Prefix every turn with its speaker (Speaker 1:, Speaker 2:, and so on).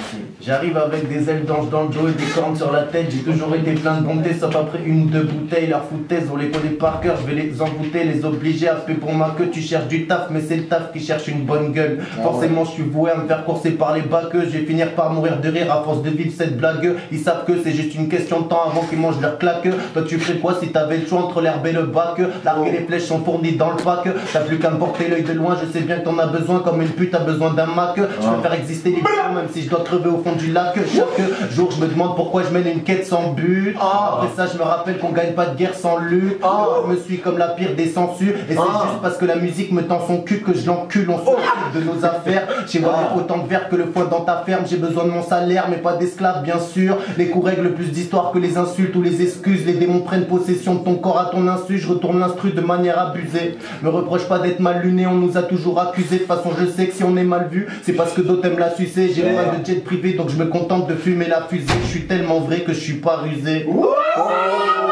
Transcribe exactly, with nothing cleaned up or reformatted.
Speaker 1: J'arrive avec des ailes d'ange dans le dos et des cornes sur la tête. J'ai toujours été plein de bonté, sauf après une ou deux bouteilles. Leur foutaise, on les connaît par cœur. Je vais les envoûter, les obliger à payer pour ma queue. Tu cherches du taf, mais c'est le taf qui cherche une bonne gueule. Ah, forcément, ouais. Je suis voué à me faire courser par les baqueux. Je vais finir par mourir de rire à force de vivre cette blague. Ils savent que c'est juste une question de temps avant qu'ils mangent leur claque. Toi, tu ferais quoi si t'avais le choix entre l'herbe et le bac? Larguer les flèches sont fournies dans le pack. T'as plus qu'à me porter l'œil de loin. Je sais bien que t'en as besoin comme une pute a besoin d'un Mac. Je peux faire exister les gens même si je dois crever au fond du lac. Chaque jour je me demande pourquoi je mène une quête sans but. Après ça je me rappelle qu'on gagne pas de guerre sans lutte. Je me suis comme la pire des sangsues. Et c'est juste parce que la musique me tend son cul que je l'encule. On s'occupe de nos affaires. Chez moi il y a autant de verre que le foin dans ta ferme. J'ai besoin de mon salaire mais pas d'esclaves bien sûr. Les coups règlent plus d'histoires que les insultes ou les excuses. Les démons prennent possession de ton corps à ton insu. Je retourne l'instru de manière abusée. Me reproche pas d'être mal luné. On nous a toujours accusés. De toute façon je sais que si on est mal vu c'est parce que d'autres aiment la sucer. J'ai pas de jet privé donc je me contente de fumer la fusée. Je suis tellement vrai que je suis pas rusé. Oh.